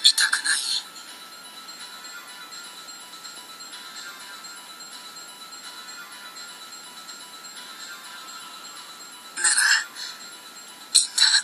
痛くない？ならいいんだ。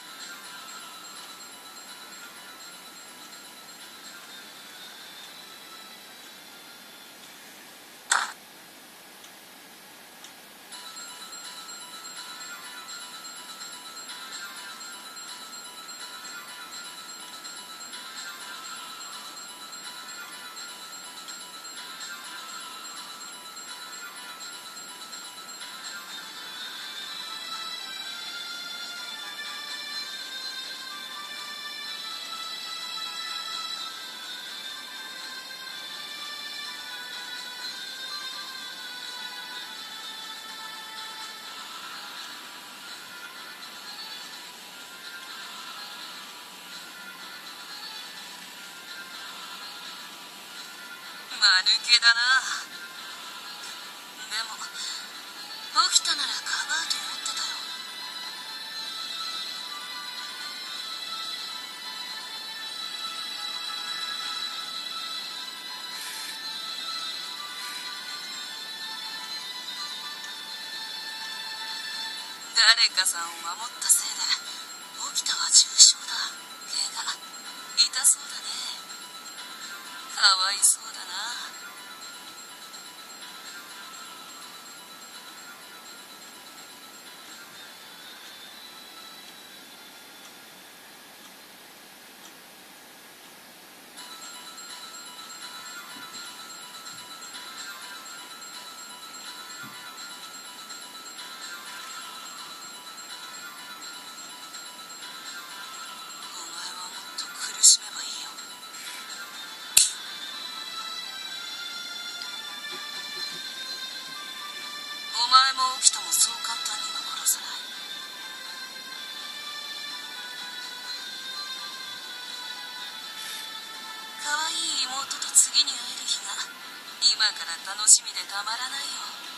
間抜けだな。でも起きたならかばうと思ってたよ。誰かさんを守ったせいで起きたは重傷だ。怪我痛そうだね。かわいそうだな。苦しめばいいよ。お前も起きたもそう簡単には殺さない。可愛い妹と次に会える日が今から楽しみでたまらないよ。